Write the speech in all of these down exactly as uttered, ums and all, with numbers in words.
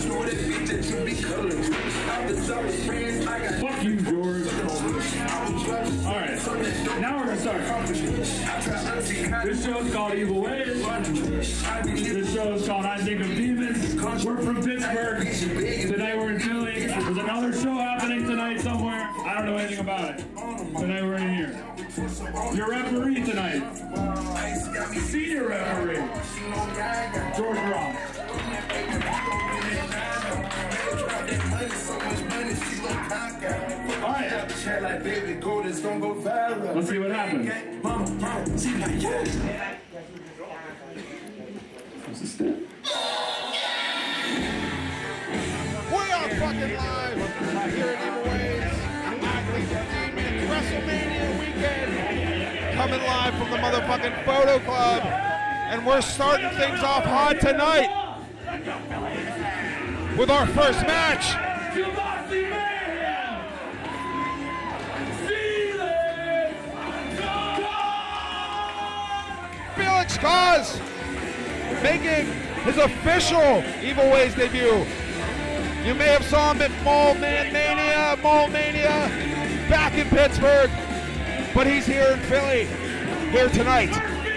Fuck you, George. Alright, now we're gonna start. This show's called Evil Ways. This show is called I Think of Demons. We're from Pittsburgh. Tonight we're in Philly. There's another show happening tonight somewhere. I don't know anything about it. Tonight we're in here. Your referee tonight. Senior referee. George Ross. Alright. Let's see what happens. What's the step? We are fucking live here at Evil Ways. WrestleMania weekend. Coming live from the motherfucking Photo Club. And we're starting things off hot tonight with our first match. Felix Cause making his official Evil Ways debut. You may have saw him at Mole Man Mania, Mole Mania, back in Pittsburgh, but he's here in Philly, here tonight.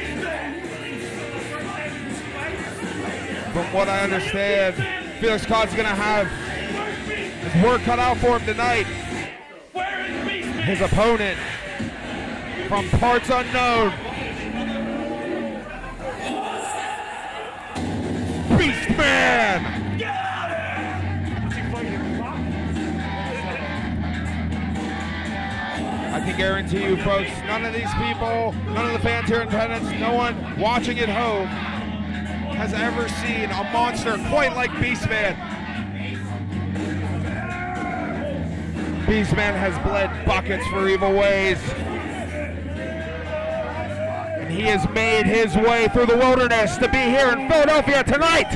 From what I understand, Felix Cause is going to have his work cut out for him tonight. His opponent from parts unknown, Beastman! I can guarantee you folks, none of these people, none of the fans here in attendance, no one watching at home has ever seen a monster quite like Beastman. Beastman has bled buckets for Evil Ways. And he has made his way through the wilderness to be here in Philadelphia tonight.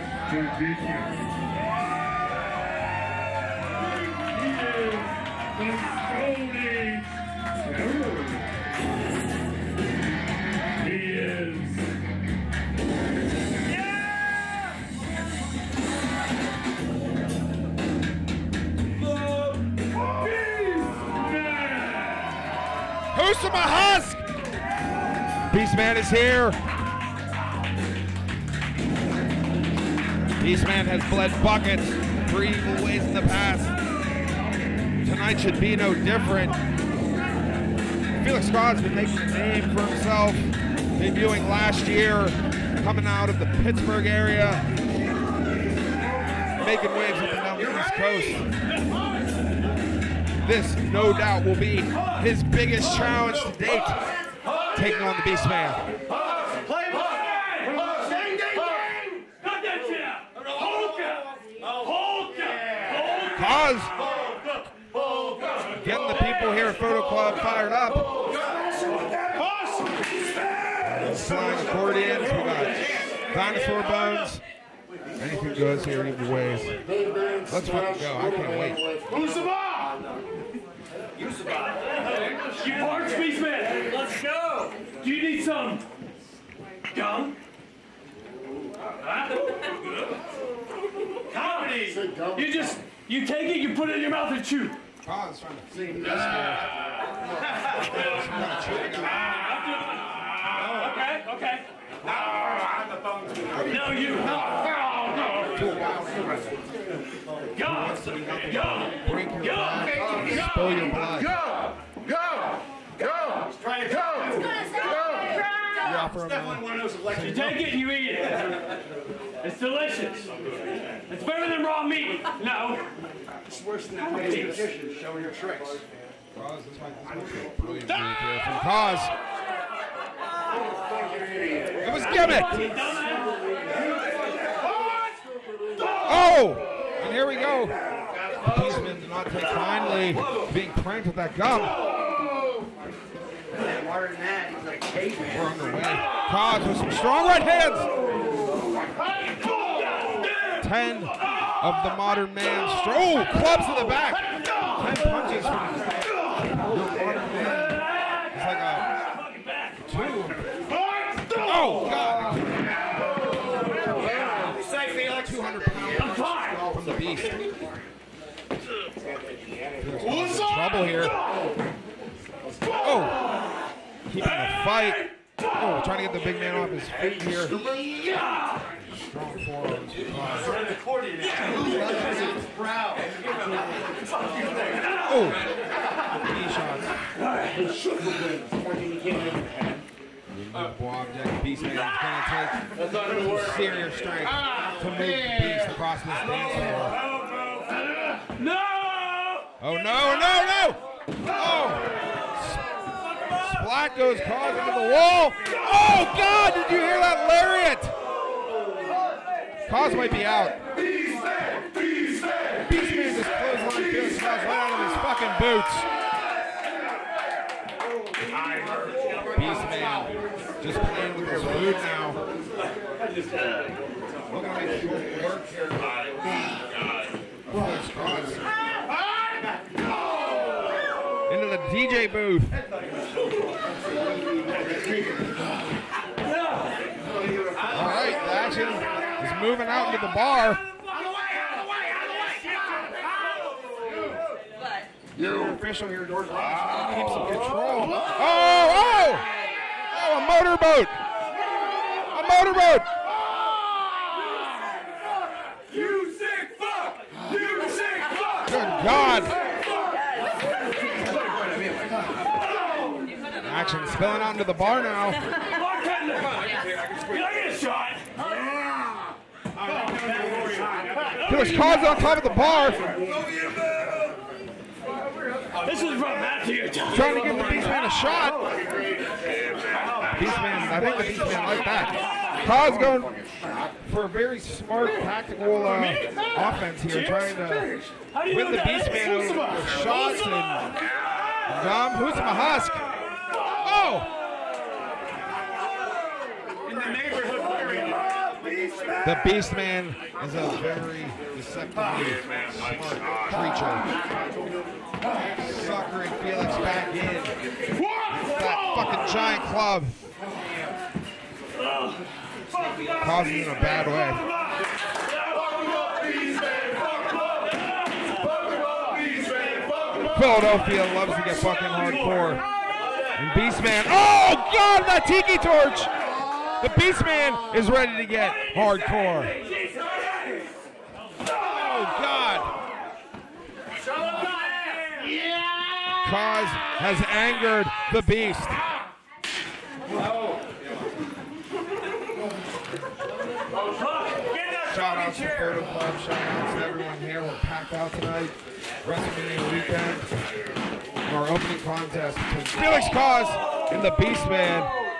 Who's my husk? Beastman is here. Beastman has bled buckets for Evil Ways in the past. Tonight should be no different. Felix Cause has been making a name for himself, debuting last year, coming out of the Pittsburgh area, making waves up and down the East Coast. This, no doubt, will be his biggest challenge to date, taking on the Beastman. Cause getting the people here at Photo Club fired up. Flying accordions, we got dinosaur bones. Anything goes here in Evil Ways. Let's fucking go. I can't wait. Who's the boss? You survive. You March Beastman. Let's go. Do you need some gum? Huh? Comedy. You just, you take it, you put it in your mouth and chew. Cause trying to see. Okay, okay. No, you. No, no. Go. Go. Break your Go. blood. Go. Spill your blood. Go! Go! Go! Try to go! Go! You offer him Definitely one of those elections. You take it, you eat it. It's delicious. It's better than raw meat. No. It's worse than playing magician showing your tricks. Cause, this might be a brilliant move here from Cause. It was gimmick. Oh! And here we go. Beastman did not take kindly being pranked with that gum. Harder than that, he's like caveman. We're underway. Cause with some strong right hands. Ten of the modern man. Oh, clubs to the back. Ten punches from the modern man. It's like a two. Oh, God. Say, Felix. two hundred pounds. from the Beast. What's in trouble here. Oh, keeping the fight. Oh, trying to get the big man off his feet here. Strong forearms. Oh, knee shots. Movable object. Beastman is going to take serious strength to move the Beast across this dance floor. No! Oh, no, no, no! Oh! Splat goes Cause into the wall. Oh, God! Did you hear that lariat? Cause might be out. Beastman! Beastman! Beastman just clothesline Felix Cause right out of his fucking boots. Beastman just playing with his boot now. Looking to make short work here. Felix Cause. Into the D J booth. All right, the action is moving out into the bar. Your official here, George, keeps some control. Oh, oh! Oh, a motorboat! A motorboat! You sick fuck! You sick fuck! Good God! Action spilling onto the bar now. Can I get a shot? Felix Cause on top of the bar. This is from Matthew. Trying to give the Beastman a shot. Beastman, I think the Beastman like that. Cause going for a very smart tactical uh, offense here, trying to win the Beastman over with shots and gum. Who's my husk? Oh! In the neighborhood. The Beastman is a very deceptively smart creature. Suckering Felix back in. That fucking giant club. Causing in a bad way. Philadelphia loves to get fucking hardcore. And Beastman, oh God, that tiki torch! The Beastman is ready to get hardcore. Oh God! Cause has angered the Beast. Shout out to Photo Club, shout out to everyone here. We're packed out tonight. WrestleMania weekend. Our opening contest between Felix Cause and the Beastman.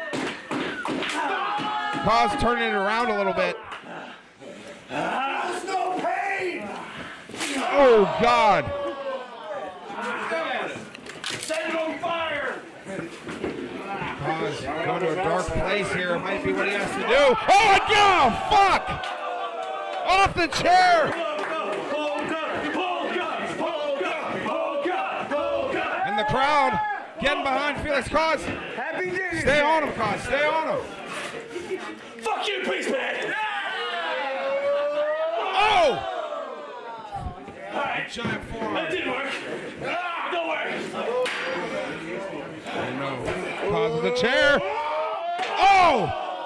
Cause turning it around a little bit. There's no pain! Oh God! Set it on fire! Cause going to a dark place here. It might be what he has to do. Oh my God! Fuck! Off the chair! And the crowd getting behind Felix Cause. Stay on him, Cause. Stay on him. Fuck you, Beastman! Oh! Alright, Giant forearm. that didn't work. Ah, don't worry. Oh no. Cause of the chair. Oh!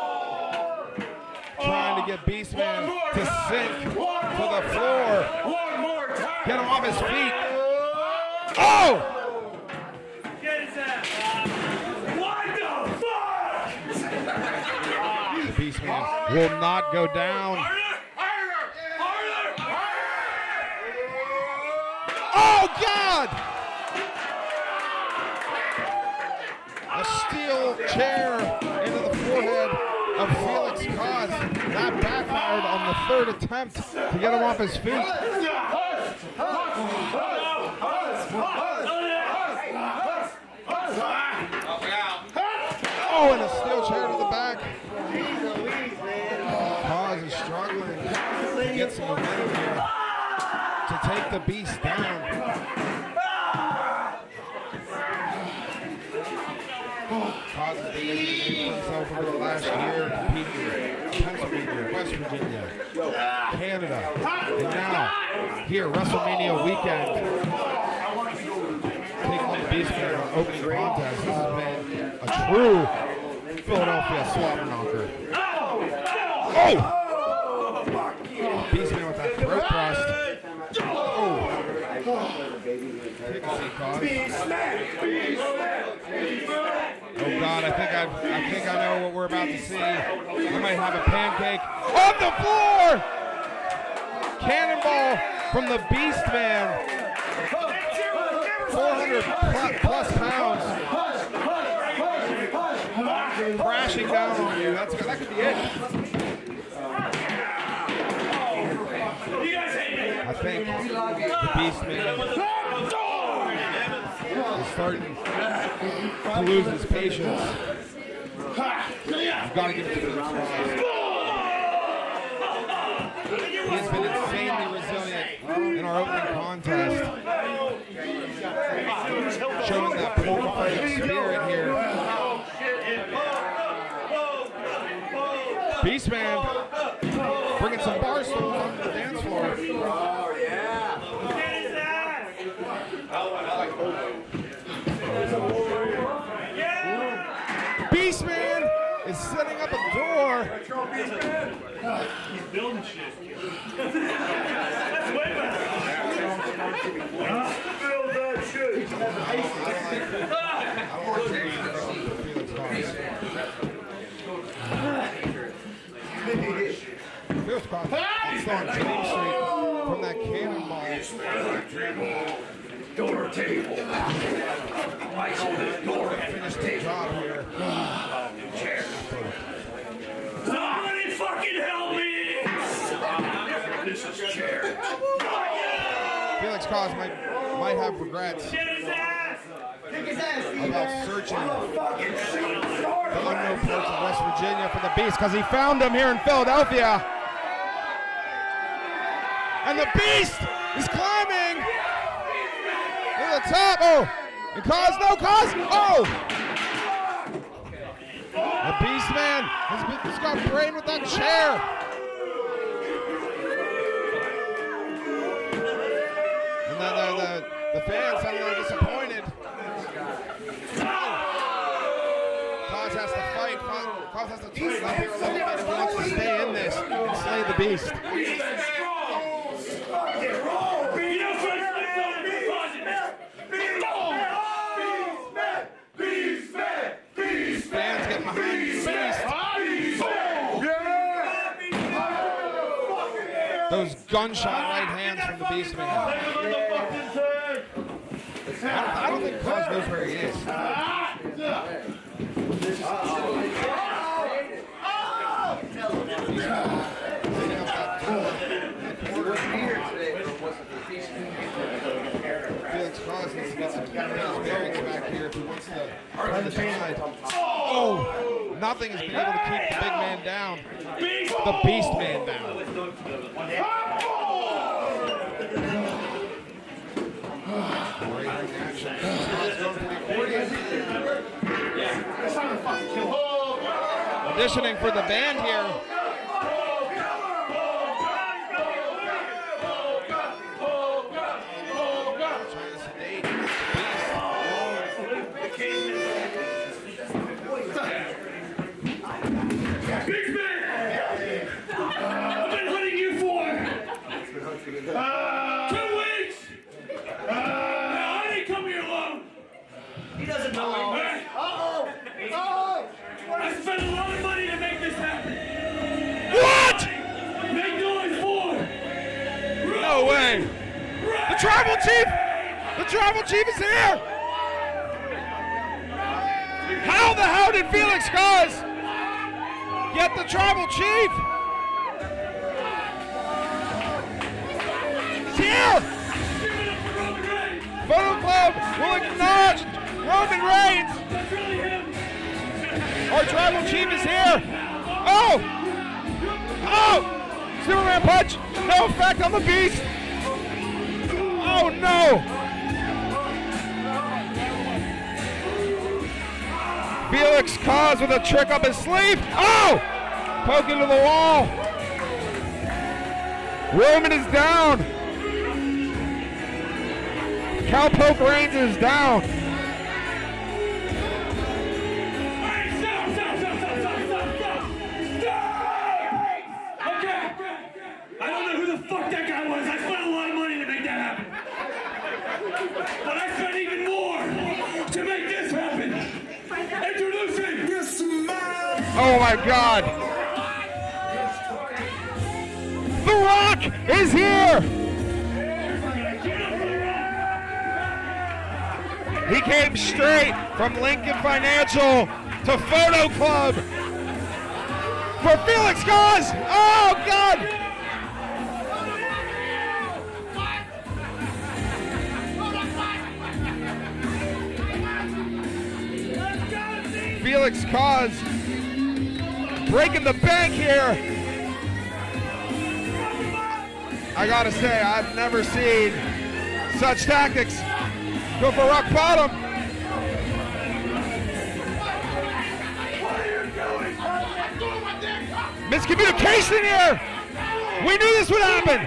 Trying to get Beastman to sink to the floor. One more time. Get him off his feet. Oh! Get his ass. What the fuck? The Beastman will not go down. Oh God! A steel chair into the forehead of Felix Cause. That backfired on the third attempt to get him off his feet. Oh, and a steel chair to the back. Cause is struggling to get some momentum here to take the Beast down. Cause has been making himself over the last year, competing in WrestleMania, West Virginia, Canada, and now here, WrestleMania weekend. Taking on the Beastman on opening contest. This has been a true Philadelphia slobber knocker. Oh! Beastman with that throat thrust. Oh! Take a seat, Cos. Oh God, I think I, I think I know what we're about to see. We might have a pancake on the floor. Cannonball from the Beastman. four hundred plus pounds. Crashing down on you. That's that could be it. I think the Beastman is starting to lose his patience. You've got to give it to him. He's been insanely resilient in our opening contest, showing that polka fighting spirit here. Beastman bringing some bar stools onto the dance floor. Oh, yeah. Beastman is setting up a door. He's building shit. That's way better. Build that shit. Here's Cos. It's on James Street from that cannonball. Door table. Door Finish the job here. Somebody fucking help me! This is chair. Felix Cos might might have regrets Get his ass! about searching the unknown parts of West Virginia for the Beast, because he found him here in Philadelphia. And the Beast is climbing to the top. Oh, and Cos, no Cos. Oh, the Beast man has, been, has got brain with that chair. And then the, the, the fans sound a little disappointed. Cos has to fight. Cos has to turn up here a little bit if he wants to stay in this and slay the Beast. Fans get behind the Beast. Those gunshot right hands from the Beast man. I don't, I don't think Cos knows where he is. Felix Cos needs to get some bearings back here if he wants to run the tide. Oh, nothing has been able to keep the big man down. The Beast man down. Auditioning for the band here. No way! The Tribal Chief! The Tribal Chief is here! How the hell did Felix Cos get the Tribal Chief? He's here! Photo Club will acknowledge Roman Reigns! Our Tribal Chief is here! Oh! Oh! Superman punch! No effect on the Beast! Oh no! Felix Cos with a trick up his sleeve! Oh! Poking to the wall. Roman is down. Cowpoke Reigns is down. Fuck that guy was. I spent a lot of money to make that happen. But I spent even more to make this happen. Introducing this man. Oh my God. The Rock is here. He came straight from Lincoln Financial to Photo Club for Felix Cause. Oh God. Felix Cause breaking the bank here. I gotta say, I've never seen such tactics. Go for rock bottom. Miscommunication here. We knew this would happen.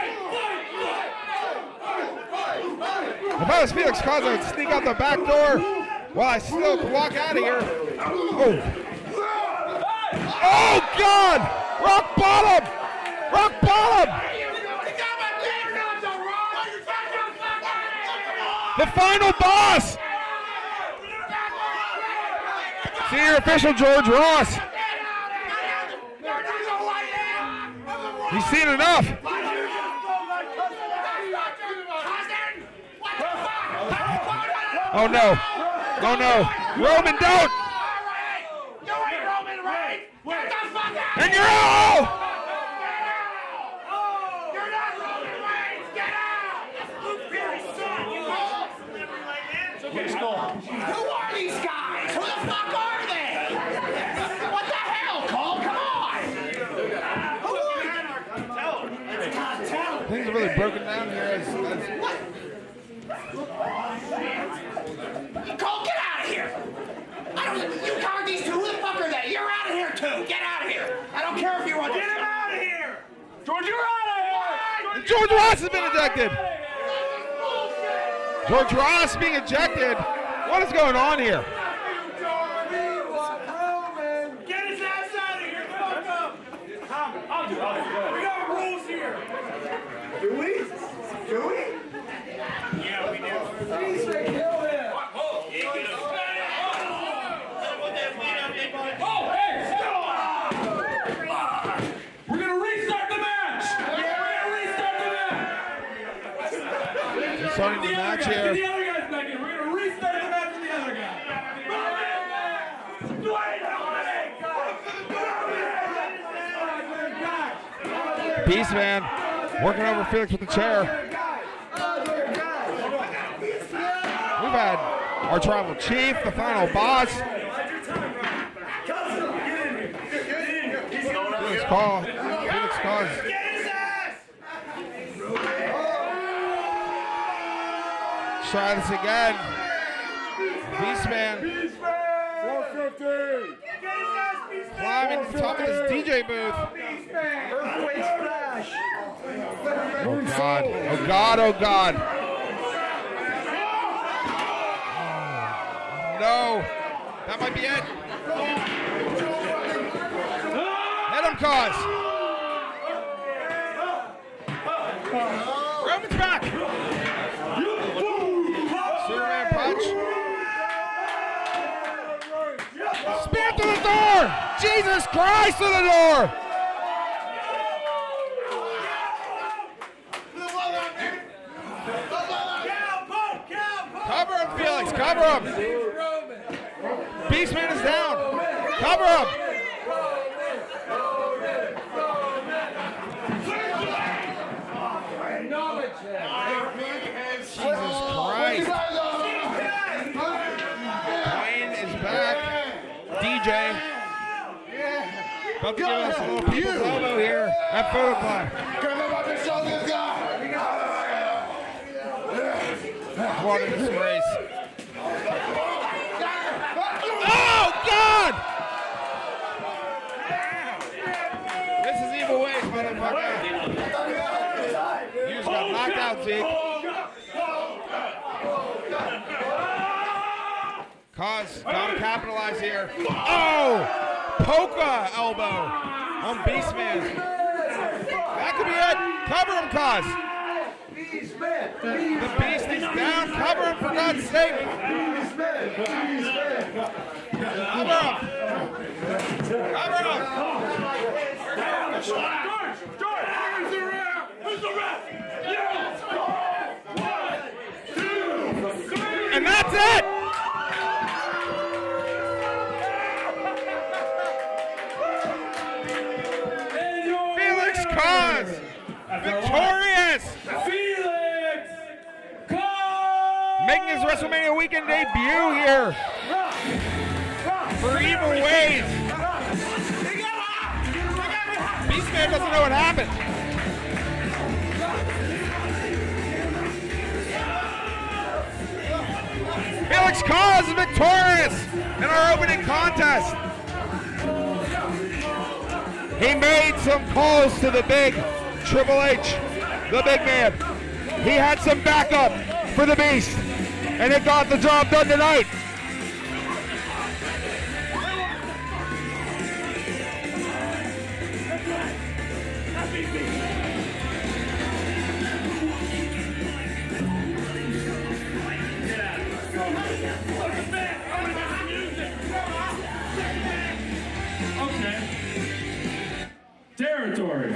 If I was Felix Cause, I would sneak out the back door. Well, I still can walk out of here. Oh. Oh, God! Rock bottom! Rock bottom! The final boss! Senior official George Ross. He's seen enough. Oh, no. Oh no, Roman, don't! You ain't Roman Reigns! Get the fuck out! And you're out! You're not Roman Reigns! Get out! Who are these guys? Who the fuck are they? What the hell, Cole? Come on! Things are really broken down here. As, as What? Cole, get out of here! I don't. You covered these two. Who the fuck are they? You're out of here too. Get out of here. I don't care if you want. Get him out of here, George. You're out of here. George Ross has been ejected. George Ross being ejected. What is going on here? Get his ass out of here. Fuck up. I'll do it. We got rules here. Do we? Do we? Yeah, we do. Please kill him. Oh, hey, stop! We're gonna restart the match. We're gonna restart the match. Starting the The other match guy, get here. the other guys back in. We're gonna restart the match with the other guy. Beastman working over Felix with the chair. We've had our tribal chief, the final boss. Felix Call. Felix Cause. Try this again. Beastman. four fifty. Climbing to the top of his D J booth. Earthquake splash. Oh God. Oh God. Oh God. No. That might be it. Hit him, Cause. Roman's back. Superman punch. Spear to the door. Jesus Christ, to the door. Cover him, Felix. Cover him. Beastman is down. Cover him. Jesus Christ. Wayne is back. D J. About to give us a little people's elbow here at Photo Club. What a disgrace. Oh, God! back down, Zeke. Cause gotta capitalize here. Oh! Polka elbow on Beastman. That could be it. Cover him, Cause. The Beast is down. Cover him, for God's sake. Cover him. Cover him. George! George! Where's the ref? Where's the ref? Yeah! One, two, three! And that's it! Felix Cause! Victorious! Felix Cause! Making his WrestleMania weekend debut here for Evil Ways. Beastman doesn't know what happened. Felix Cause is victorious in our opening contest. He made some calls to the big Triple H, the big man. He had some backup for the Beast, and it got the job done tonight. Okay. Territory.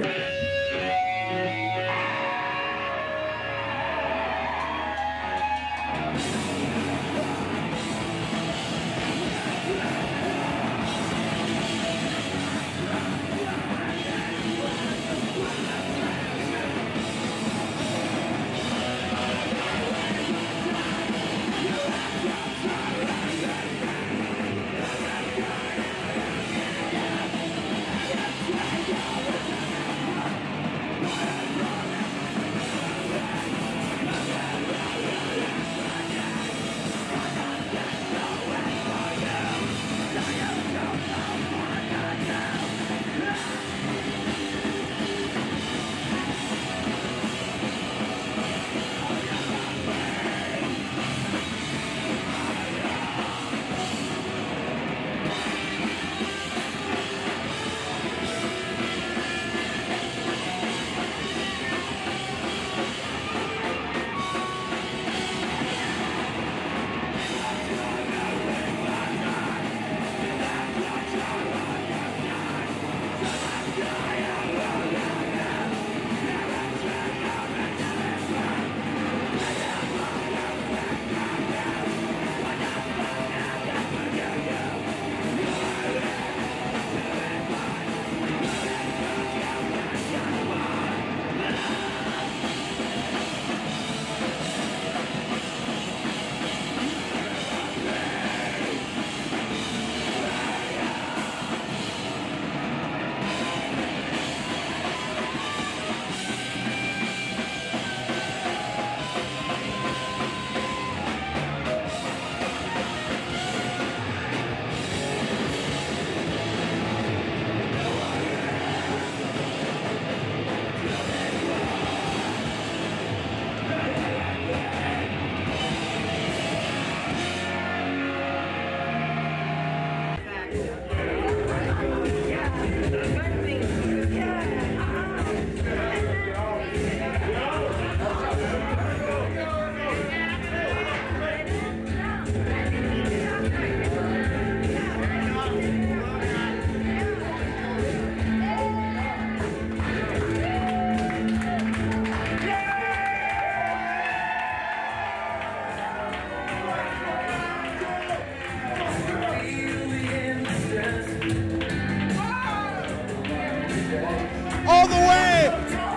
All the way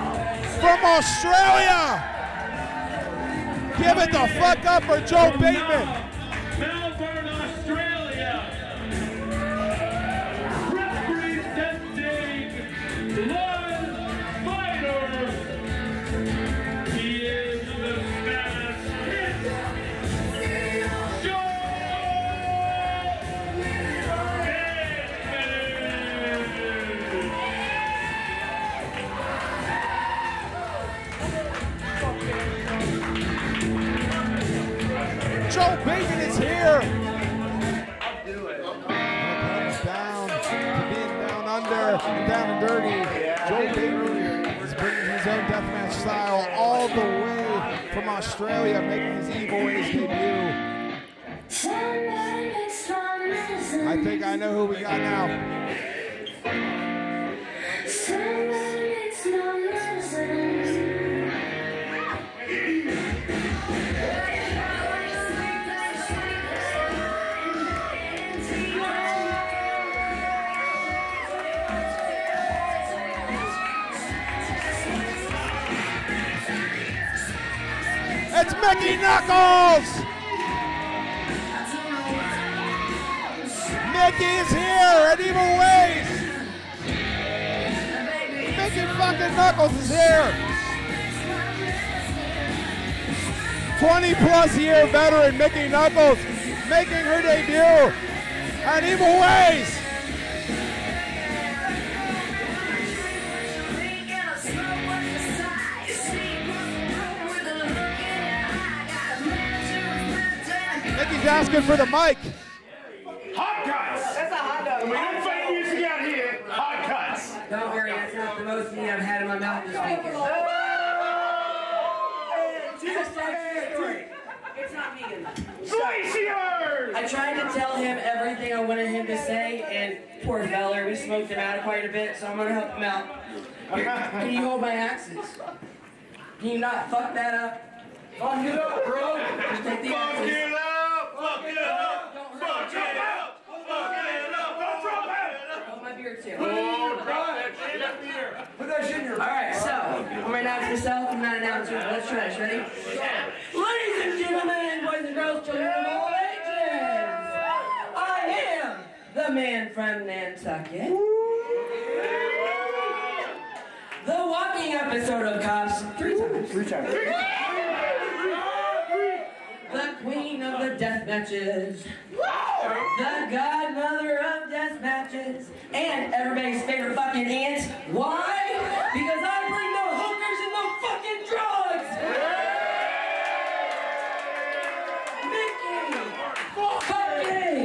from Australia. Give it the fuck up for Joe Bateman. Melbourne, Australia. Representing Blood Fighter. He is the smash hit. Joe Bateman. Joe Bacon is here. I'll do it. Down to being down under and down and dirty. Joe Bacon is bringing his own deathmatch style all the way from Australia, making his Evil Ways debut. I think I know who we got now. It's Mickey Knuckles! Mickey is here at Evil Ways! Mickey fucking Knuckles is here! twenty plus year veteran Mickey Knuckles making her debut at Evil Ways! Mickey's asking for the mic. Hot cuts! That's a hot dog. We don't fight music out here. Hot cuts. Don't worry, that's not the most meat I've had in my mouth this weekend. It's not vegan. Glaciers! I tried to tell him everything I wanted him to say, and poor fella, we smoked him out quite a bit, so I'm gonna help him out. Here, can you hold my axes? Can you not fuck that up? Fuck it up, bro! Just take the Fuck axes. it up! Fuck it up! Fuck it up! Fuck it up! Don't drop it! Hold my beer too. Oh, drop that shit up here! Put that shit in your... Alright, so, I'm gonna announce myself, I'm not announcing it. Let's try this, ready? Ladies and gentlemen, boys and girls, children of all ages, I am the man from Nantucket. The walking episode of Cops, three times. Three times. The queen of the death matches. The godmother of death matches. And everybody's favorite fucking aunt. Why? Because I bring the hookers and the fucking drugs! Mickey! Fucking!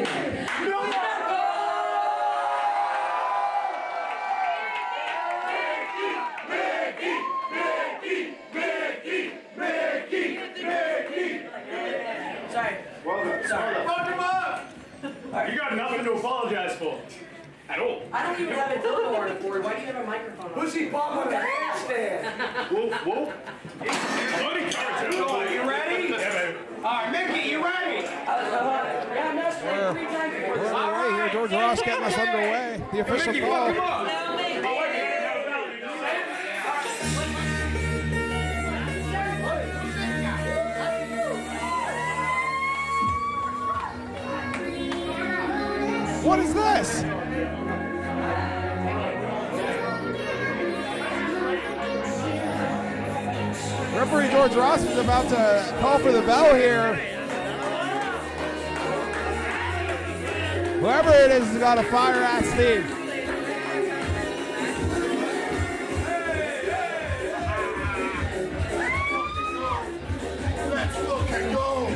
Sorry. Well done. Sorry. Fuck him up! You got nothing to apologize for. At all. I don't even have a dildo on the board. Why do you have a microphone on? Pussy pop on the handstand. Whoop, whoop. Bloody cartoon. Are you ready? Yeah, baby. All right, Mickey, you ready? Uh, uh, yeah, I'm not straight three times before We're this. underway here. George Ross getting us underway. The official Mickey, call. fuck him up. What is this? Referee George Ross is about to call for the bell here. Whoever it is has got a fire-ass theme. Let's look and go.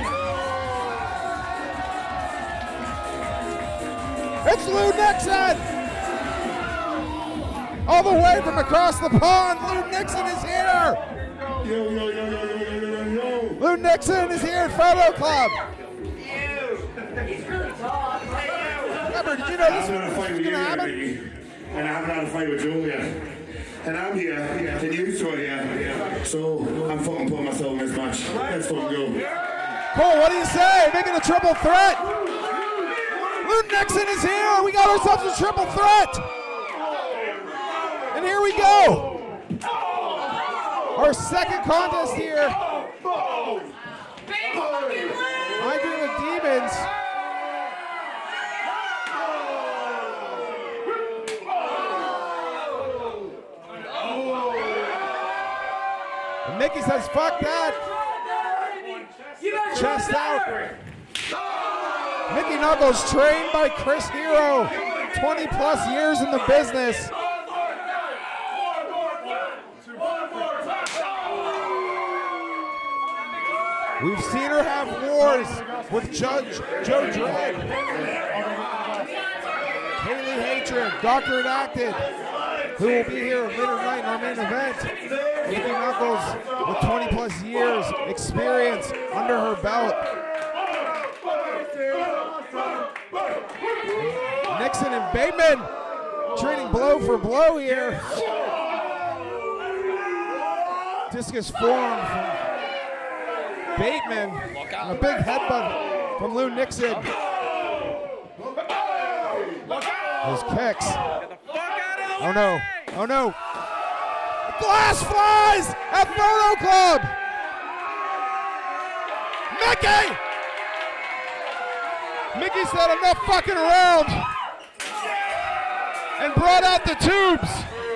It's Lou Nixon! All the way from across the pond, Lou Nixon is here! Yo, yo, yo, yo, yo, yo, yo, yo. Lou Nixon is here at Photo Club! He's really tall. Remember, did you know this I'm gonna fight was with going you, to happen? Mickey, and I haven't had a fight with Julia. And I'm here, yeah, and you two are here. So I'm fucking putting myself in this match. Let's fucking go. Cole, what do you say? Making a triple threat! Lou Nixon is here! We got ourselves a triple threat! And here we go! Our second contest here. I do the Demons. And Mickey says, fuck that. Chest out. Mickey Knuckles, trained by Chris Hero. twenty plus years in the business. We've seen her have wars with Judge Joe Dredd, Haley Hatred, Doctor Enacted, who will be here later tonight in our main event. Nikki Knuckles with twenty plus years experience under her belt. Nixon and Bateman trading blow for blow here. Discus form from Bateman. And a big headbutt from Lou Nixon. Those kicks. Oh no. Oh no. Glass flies at Photo Club. Mickey! Mickey said enough fucking around and brought out the tubes.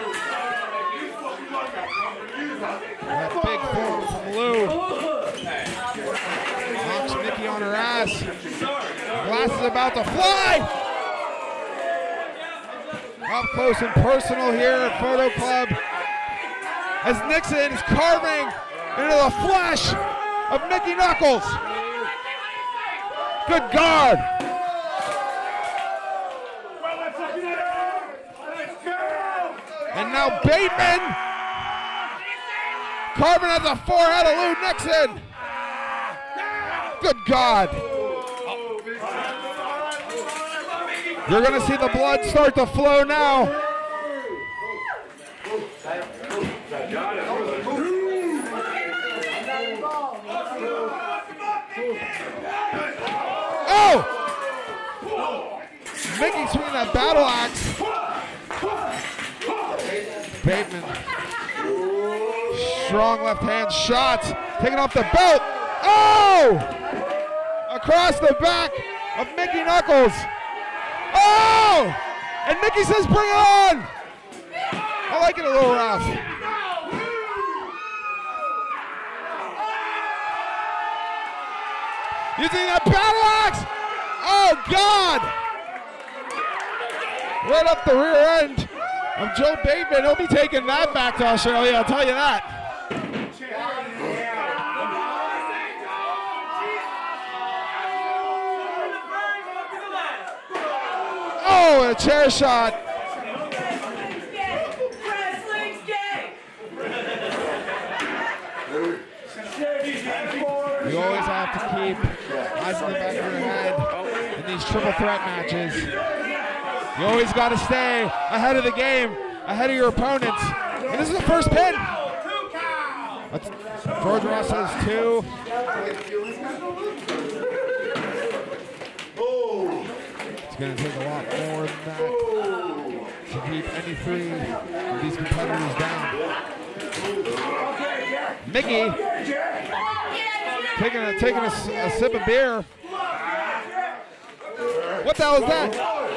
That big form from Lou. Knocks Mickey on her ass. Glass is about to fly. Up close and personal here at Photo Club as Nixon is carving into the flesh of Mickey Knuckles. Good God. And now Bateman carving at the forehead of Lou Nixon. Good God. You're going to see the blood start to flow now. Oh! Mickey swinging that battle axe. Bateman. Strong left hand shots. Taking off the belt. Oh! Across the back of Mickey Knuckles. Oh! And Mickey says, bring it on! I like it a little rough. Using that battle axe! Oh, God! Right up the rear end of Joe Bateman. He'll be taking that back to Australia, I'll tell you that. Oh, a chair shot. You always have to keep eyes in the back of your head in these triple threat matches. You always got to stay ahead of the game, ahead of your opponents. And this is the first pin. That's, George Ross has two. It's going to take a lot more than that to keep any three of these competitors down. Mickey taking a, taking a, a sip of beer. What the hell is that?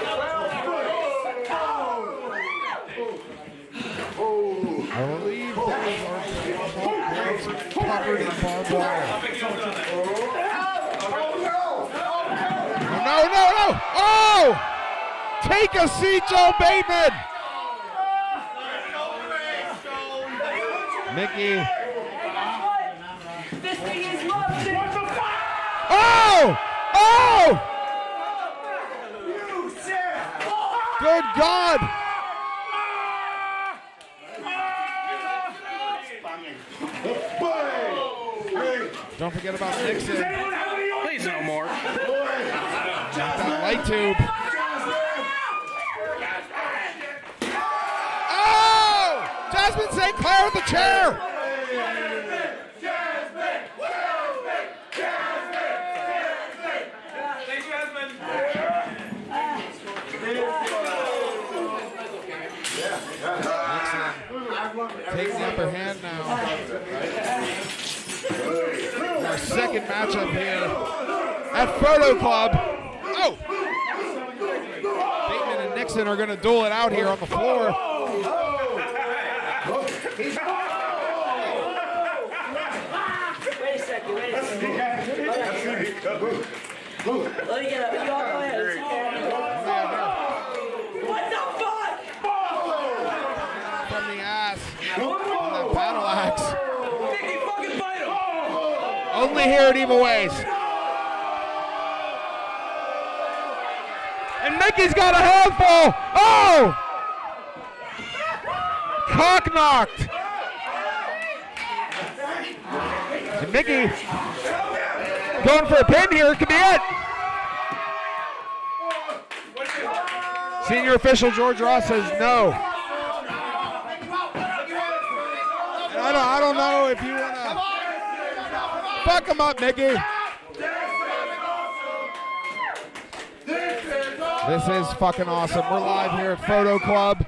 I believe those are gloves covered in barbed wire. No, no, no! Oh! Take a seat, Joe Bateman! Mickey. Oh! Oh! Good God! Don't forget about Nixon. Please no more. That light tube. Oh! Jasmine Saint Clair with the chair. Takes the upper hand now. Our second matchup here at Photo Club. Oh! Bateman and Nixon are going to duel it out here on the floor. Wait a second, wait a second. Let me get up. You all go ahead. What the fuck? From the ass. From that battle axe. Mickey, fucking fight him! Only here at Evil Ways. And Mickey's got a handful. Oh! Cock knocked. And Mickey going for a pin here. Could be it. Senior official George Ross says no. And I don't, I don't know if you want to fuck him up, Mickey. This is fucking awesome. We're live here at Photo Club.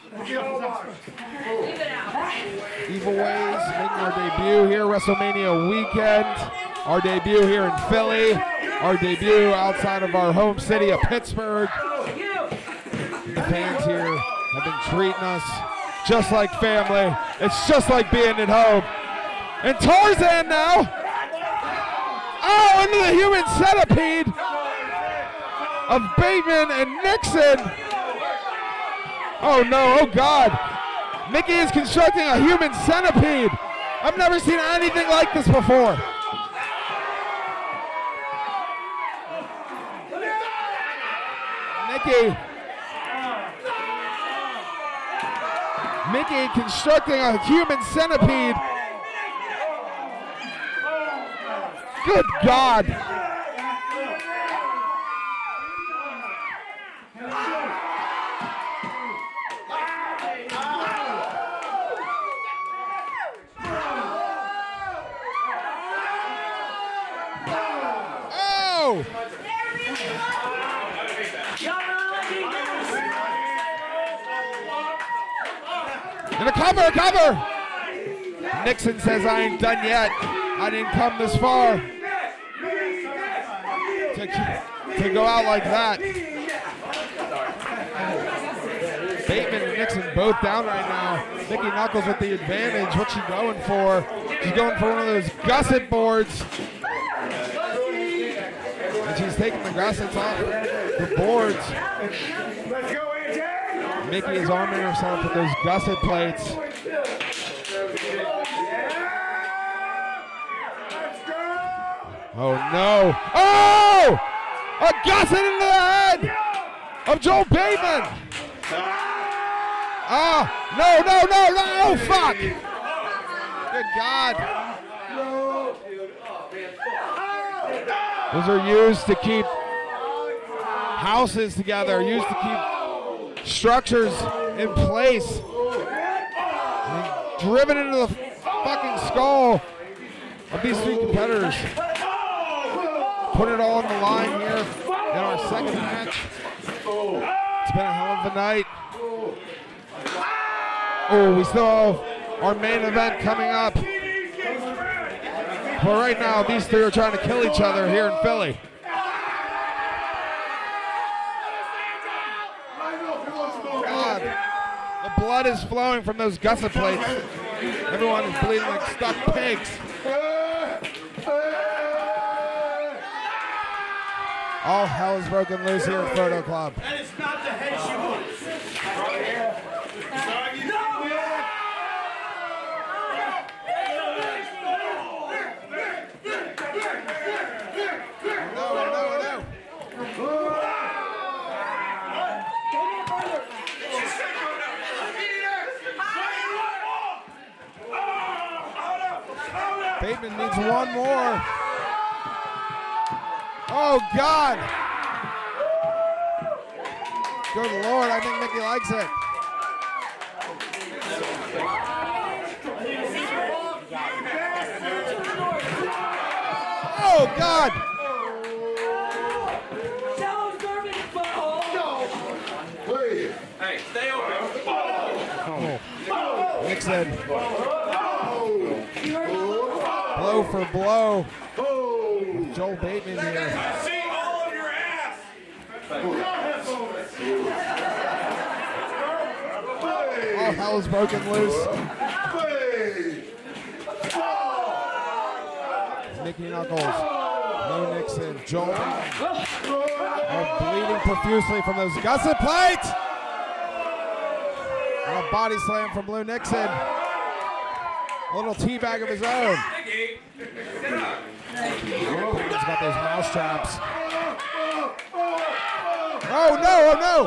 Evil Ways making our debut here, WrestleMania weekend. Our debut here in Philly. Our debut outside of our home city of Pittsburgh. The fans here have been treating us just like family. It's just like being at home. And Tarzan now. Oh, into the human centipede of Bateman and Nixon. Oh no, oh God. Mickey is constructing a human centipede. I've never seen anything like this before. Mickey. Mickey constructing a human centipede. Good God. Oh! And a cover, cover! Nixon says, I ain't done yet. I didn't come this far to, to go out like that. Bateman and Nixon both down right now. Nikki Knuckles with the advantage. What's she going for? She's going for one of those gusset boards. And she's taking the gussets off the boards. Mickey is arming herself with those gusset plates. Oh no. Oh! A gusset into the head of Joel Bateman. Ah, oh, no, no, no, no, oh, fuck. Good God. Those are used to keep houses together, used to keep structures in place. And driven into the fucking skull of these three competitors. Put it all on the line here in our second match. It's been a hell of a night. Oh, we still have our main event coming up. But right now, these three are trying to kill each other here in Philly. God, the blood is flowing from those gusset plates. Everyone is bleeding like stuck pigs. All hell is broken loose here at Photo Club. And it's not the head she wants. Bateman needs one more. Oh, God. Good Lord, I think Mickey likes it. Oh, God. Hey, stay open. Oh. Nixon. Blow for blow. Joel Bateman here. I see all of your ass. All hell is broken loose. Mickey Knuckles, Mo Nixon, Joel are bleeding profusely from those gusset plates. And a body slam from Blue Nixon. A little teabag of his own. He's got those mouse traps. Oh no, oh no!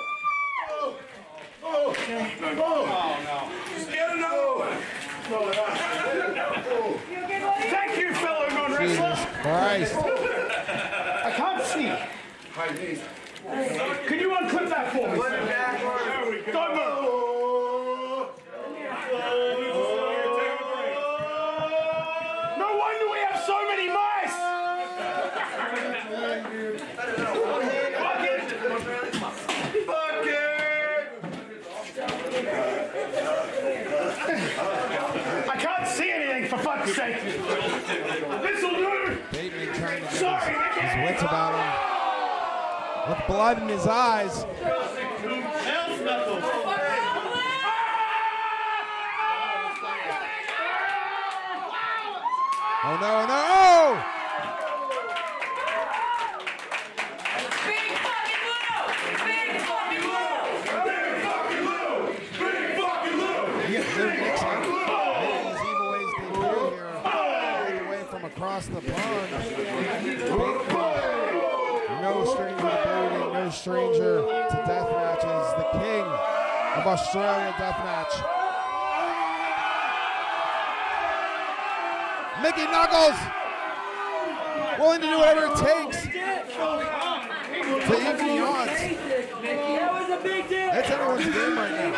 Oh no. Just get another one. Thank you, fellow non-wrestler. Jesus Christ. I can't see. Can you unclip that for me? Don't move. No wonder we have so many mice. Fuck it. Fuck it. I can't see anything, for fuck's sake. This'll do. Bateman trying to get Sorry, his, his wits about him. With blood in his eyes. Oh no, no, oh! Big fucking Lou! Big fucking Lou! Big fucking Lou! Big fucking Lou! Luke Nixon making his Evil Ways debut here. All the way from across the pond. No stranger to booting, no stranger to death matches. The king of Australia deathmatch. Mickey Knuckles, willing to do whatever it takes to even the odds. That was a big deal! That's everyone's game right now.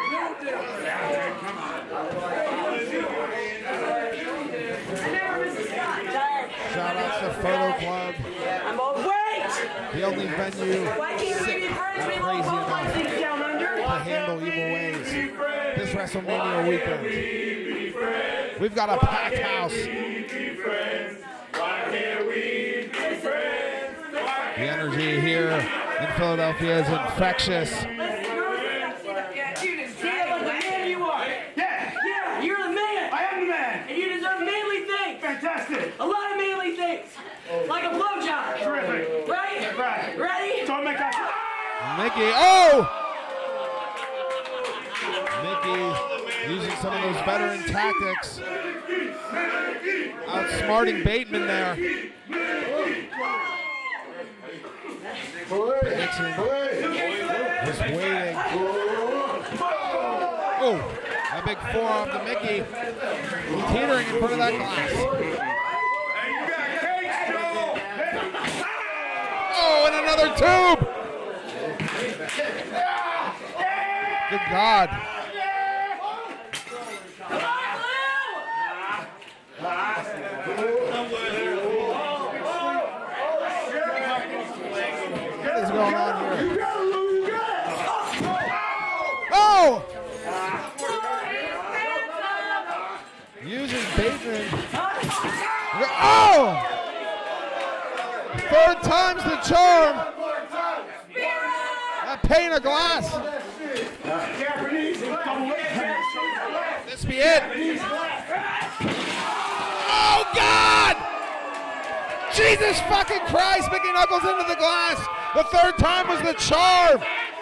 Shout out to Photo Club, I'm all wait! the only venue Why can't we be friends? We love crazy both my enough things down under. to handle Evil Ways this WrestleMania weekend. We've got a packed house. The energy here in Philadelphia is infectious. See it like the man you are. Yeah, Yeah, you're the man. I am the man. And you deserve manly things. Fantastic. A lot of manly things. Like a blowjob. Terrific. Right? Right. Ready? Don't make that. Mickey, oh! Mickey using some of those veteran tactics. Outsmarting Bateman there. Nixon was waiting. Oh, a big forearm to Mickey. Teetering in front of that glass. Oh, and another tube! Good God. What is going on here? Oh! Using Bateman. Oh! Third time's the charm. That pane of glass. This be it. Oh God! Jesus fucking Christ! Mickey Knuckles into the glass. The third time was the charm.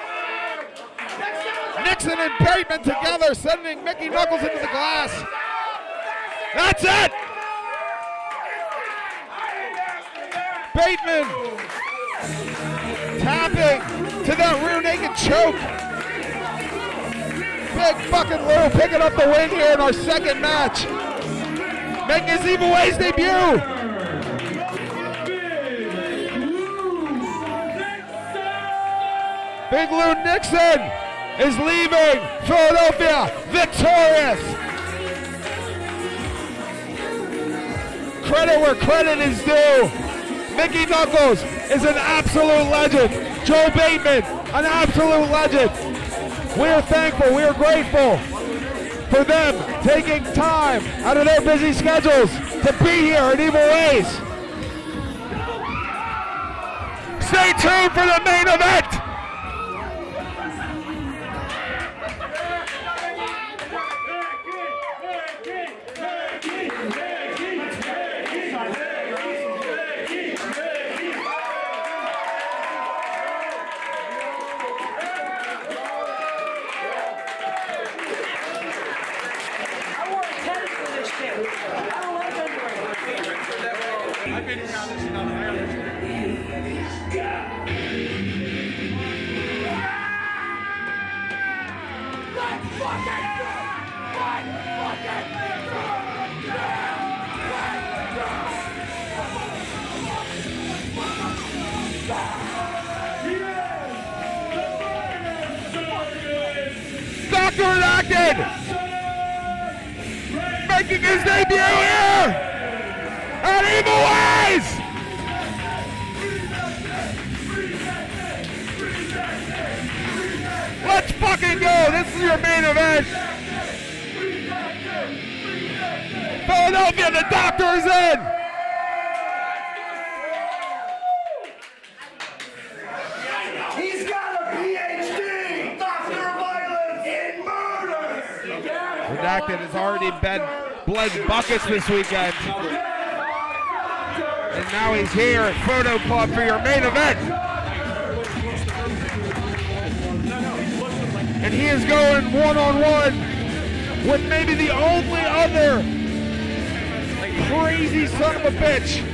Nixon and Bateman together, sending Mickey Knuckles into the glass. That's it! Bateman tapping to that rear naked choke. Big fucking Lou picking up the win here in our second match. Making his Evil Ways debut. Big Lou Nixon is leaving Philadelphia victorious. Credit where credit is due. Mickey Knuckles is an absolute legend. Joe Bateman, an absolute legend. We are thankful, we are grateful for them taking time out of their busy schedules to be here at Evil Ways. Stay tuned for the main event. I wore a tennis for this shit. I don't like underwear. I've been around this enough. Let's fucking go! Let's fucking go! Doctor Redacted! Making his debut here! At Evil Ways! Let's fucking go! This is your main event! Philadelphia, the Doctor is in! He's got a P H D! Doctor of Violence in murder! Redacted has already been bled buckets this weekend. And now he's here at Photo Club for your main event. And he is going one-on-one with maybe the only other crazy son of a bitch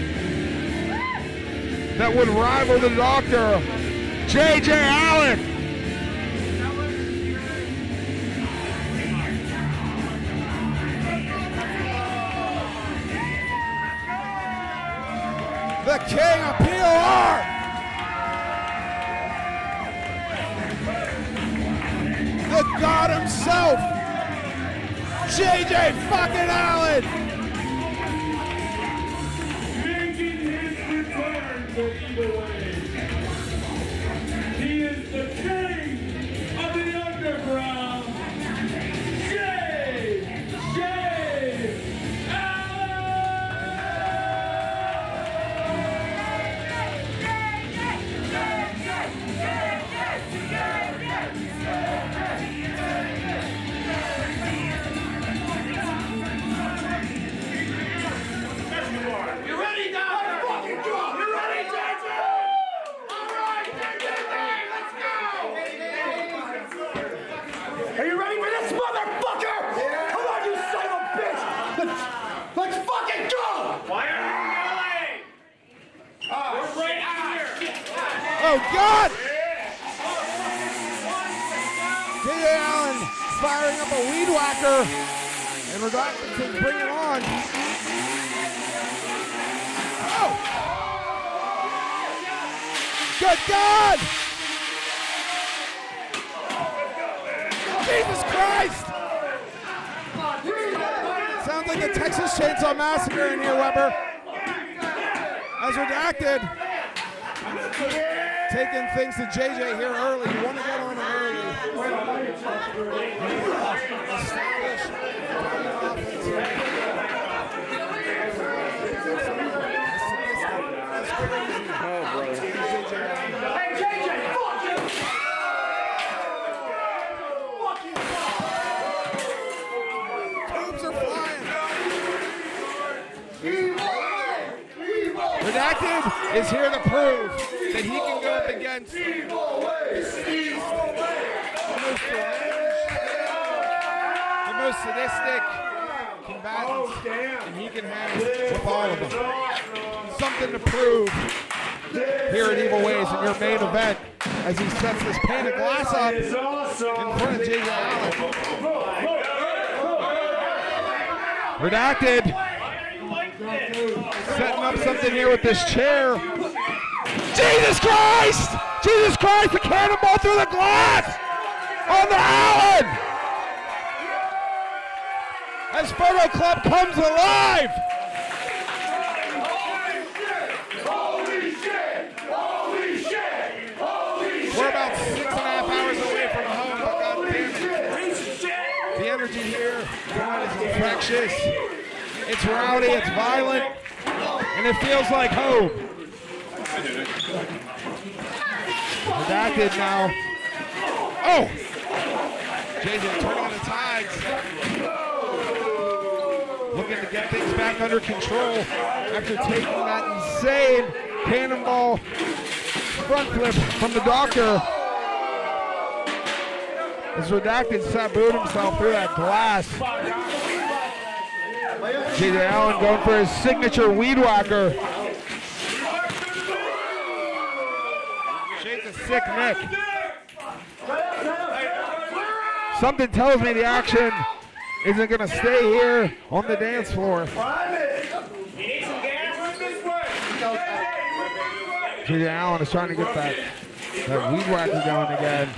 that would rival the Doctor, J J Allen. The king of P O R. The God himself, J J fucking Allen. Making his return for Evil Ways. He is the king of the underground, J J You ready, Doctor? Let's fucking go! You ready, J J? All right, J J, let's go! Are you ready for this, motherfucker? Yeah. Come on, you son of a bitch! Let's, let's fucking go! Why are you yelling? Oh, we're right here. Oh God! J J Allen firing up a weed whacker, and we're going to bring it on. Oh! Good God! Jesus Christ! Sounds like the Texas Chainsaw Massacre in here, Weber. As Redacted, taking things to J J here early. You want to get on him early. Hey, J J, fuck you! Fuck you! Tubes are flying. Redacted is here to prove that he can go up against Evil Ways! Evil Ways! the most deranged, the most sadistic combatants, and he can hang with all of them. Something to prove here at Evil Ways in your main event as he sets this pane of glass up in front of J J Allen. Redacted setting up something here with this chair. Jesus Christ! Jesus Christ, the cannonball through the glass on the Allen! As Photo Club comes alive! Holy shit! Holy shit! Holy shit! We're about six and a half hours away from home, but goddamn it. The energy here tonight is infectious. It's rowdy, it's violent, and it feels like home. Redacted now. Oh! J J turning on the tides. Looking to get things back under control after taking that insane cannonball front flip from the Doctor. As Redacted sabooed himself through that glass. J J Allen going for his signature weed whacker. Shade's a sick Nick. Something tells me the action isn't going to stay here on the dance floor. J J Allen is trying to get that, that weed whacker going again.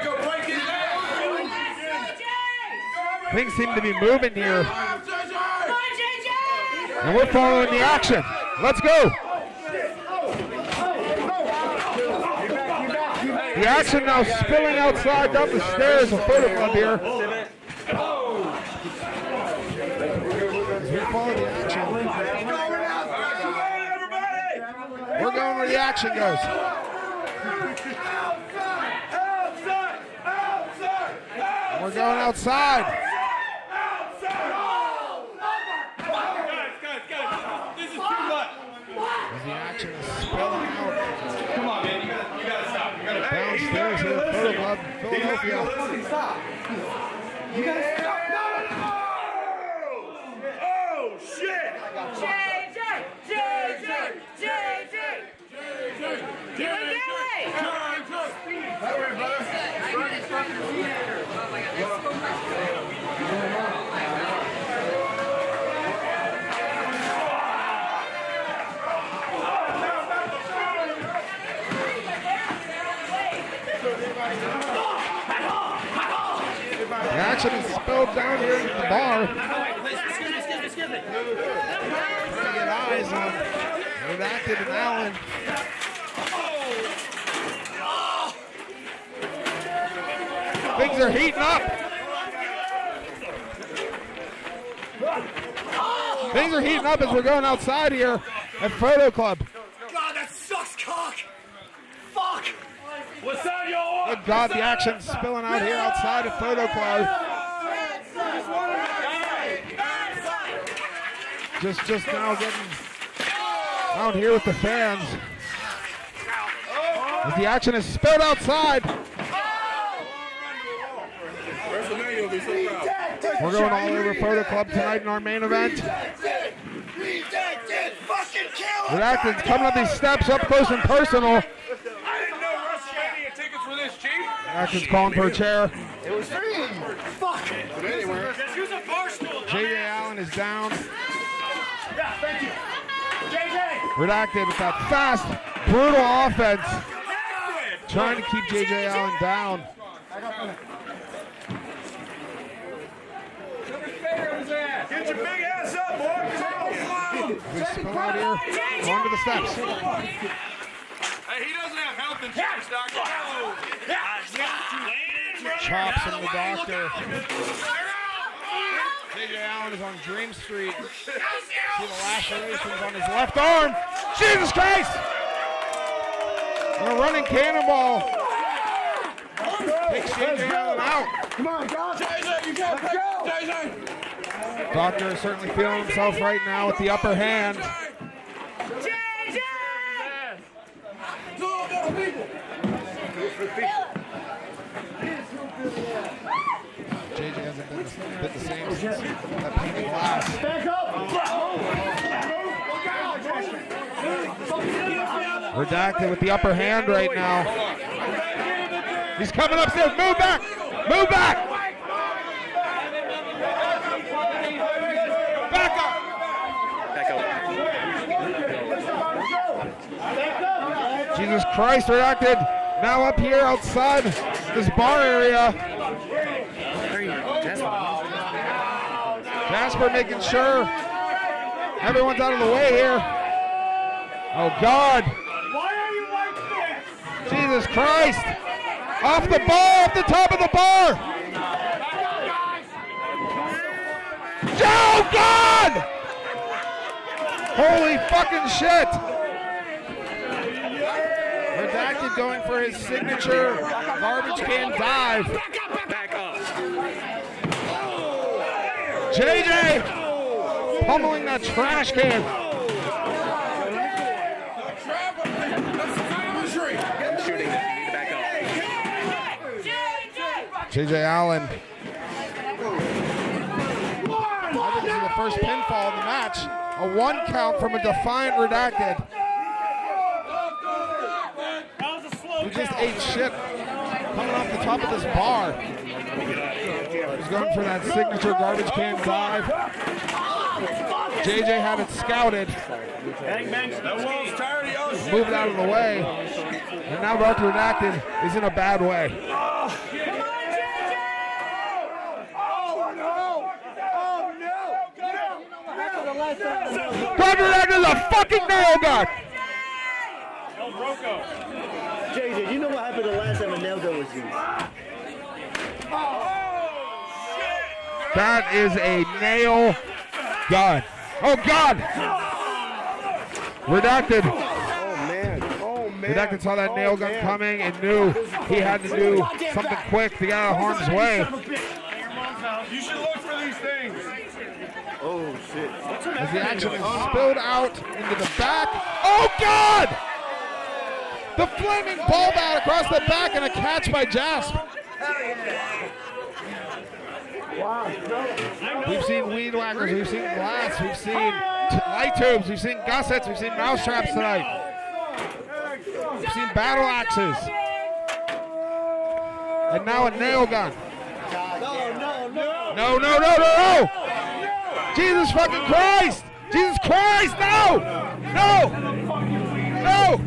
Things seem to be moving here. And we're following the action. Let's go. The action now spilling outside down the stairs of Photo Club here. We follow the action. We're going where the action goes. We're going outside. As the action is spilling out. Come on, man. You gotta, you gotta stop. You gotta Downstairs here at Photo Club, Philadelphia. Listen, stop. You gotta stop. No, no, no. Oh, shit. J J, J J, J J, J J. The action is spilled down here at the bar. Trying to get eyes on Redacted and Allen. Things are heating up. Things are heating up as we're going outside here at Photo Club. God, that sucks, cock. Fuck. What's on your arm? Good God, the action's spilling out here outside at Photo Club. Just, just now getting out here with the fans. As the action is spilled outside. We're going all over Photo Club tonight in our main event. Redacted's coming up these steps up close and personal. Redacted's calling for a chair. It was free. Fuck. J J Allen is down. Yeah, thank you. J J. Redacted with that fast, brutal offense. Trying to keep J J Allen down. Get your big ass up, boy. We spill out here, going to the steps. Hey, he doesn't have health insurance, doctor. Chops from the doctor. J J Allen is on Dream Street. See the lacerations on his left arm. Jesus Christ! And a running cannonball. Takes J J Allen out. Come on, God. J J, you got to go. J J. Doctor is certainly feeling himself right now with the upper hand. J J! J J hasn't been the, been the same since that painted glass. Redacted with the upper hand right now. He's coming upstairs. Move back! Move back! Back up! Jesus Christ, Redacted now up here outside this bar area. Jasper making sure everyone's out of the way here. Oh God. Why are you like this? Jesus Christ. Off the bar, off the top of the bar. Oh God! Holy fucking shit. Redacted going for his signature garbage can dive. Back up. J J pummeling that trash can. Shooting. You need to back up. J J Allen. I think this is the first pinfall in the match. A one count from a Defiant Redacted. He just ate shit coming off the top of this bar. He's going for that signature garbage can dive. J J had it scouted. Moved out of the way. And now Doctor Redacted is in a bad way. Doctor Redacted is a fucking nail gun! J J, you know what happened the last time a nail gun was used? That is a nail gun. Oh God! Redacted. Oh man. Oh man. Redacted saw that nail gun coming and knew he had to do something quick to get out of harm's way. You should look for these things. Oh shit. As the action is spilled out into the back. Oh God! The flaming ball bat across the back and a catch by Jasp. We've seen weed whackers, we've seen glass, we've seen light tubes, we've seen gussets, we've seen mouse traps tonight. We've seen battle axes. And now a nail gun. No, no, no, no, no! Jesus fucking Christ! Jesus Christ, no! No! No!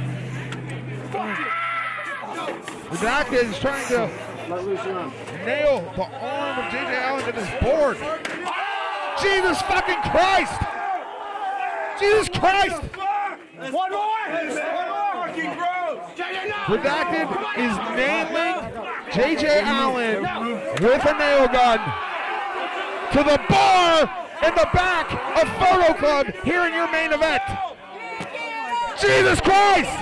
Redacted is trying to nail the arm of J J Allen to this board. Jesus fucking Christ! Jesus Christ! One more! Redacted is nailing J J Allen with a nail gun to the bar in the back of Photo Club here in your main event. Jesus Christ!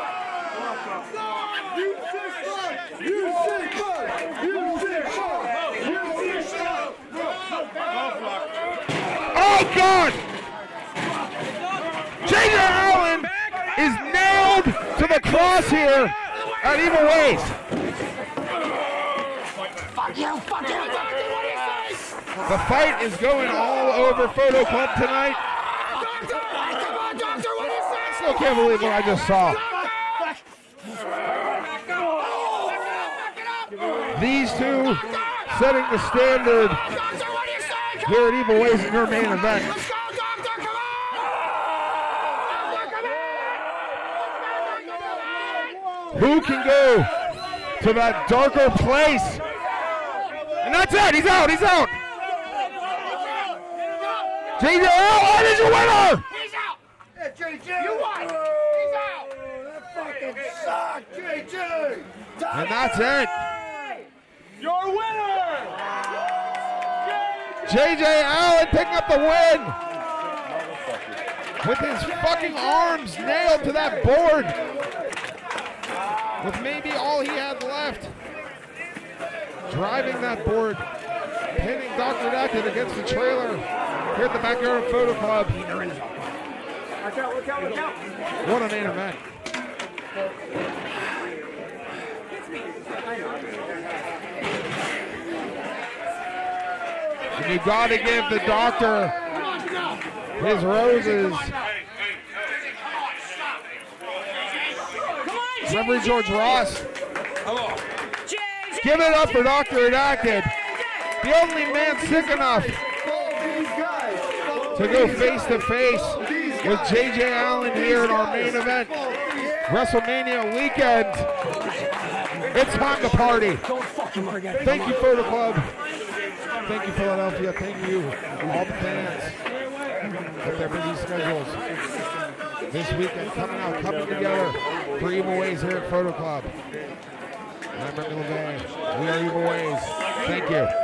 Oh God! J J Allen is nailed to the cross here at Evil Ways. Fuck you, fuck you, fuck you, what do you say? The fight is going all over Photo Club tonight. Doctor, come on, doctor, what do you say? I still can't believe what I just saw. These two setting the standard here at Evil Ways in your main event. Who can go to that darker place? And that's it, he's out, he's out. J J Allen is your winner! He's out! Yeah, J J! You won! He's out! That fucking sucked, J J! And that's it. Your winner! J J Allen picking up the win with his fucking arms nailed to that board with maybe all he had left. Driving that board, pinning Doctor Redacted against the trailer here at the backyard of Photo Club. What a main event. And you gotta give the doctor his roses. Referee George Ross. Give it up for Doctor Redacted. The only man sick enough to go face to face with J J Allen here in our main event. WrestleMania weekend. It's time to party. Thank you, Photo Club. Thank you, Philadelphia. Thank you, all the fans with their busy schedules. This weekend coming out, coming together for Evil Ways here at Photo Club. I'm Remy LeVay. We are Evil Ways. Thank you.